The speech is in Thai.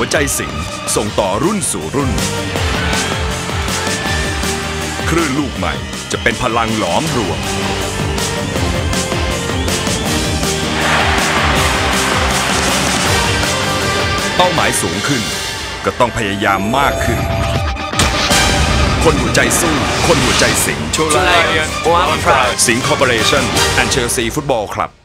วใจสิงห์ส่งต่อรุ่นสู่รุ่นคลื่นลูกใหม่จะเป็นพลังหลอมรวมเป้าหมายสูงขึ้นก็ต้องพยายามมากขึ้นคนหัวใจสู้คนหัวใจสิงห์ Lion One Pride สิงห์คอร์ปอเรชั่นและเชลซีฟุตบอลคลับ